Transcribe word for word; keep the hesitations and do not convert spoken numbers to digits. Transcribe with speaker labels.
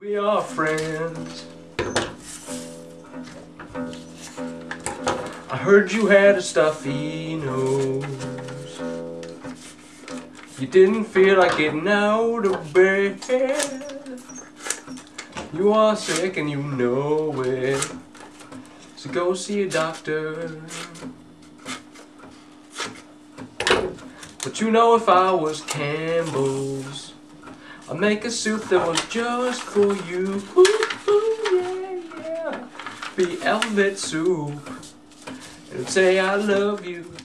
Speaker 1: We are friends. I heard you had a stuffy nose. You didn't feel like getting out of bed. You are sick and you know it. So go see a doctor. But you know, if I was Campbell's, I'd make a soup that was just for you. Ooh, ooh, yeah, yeah. Be alphabet soup. And say I love you.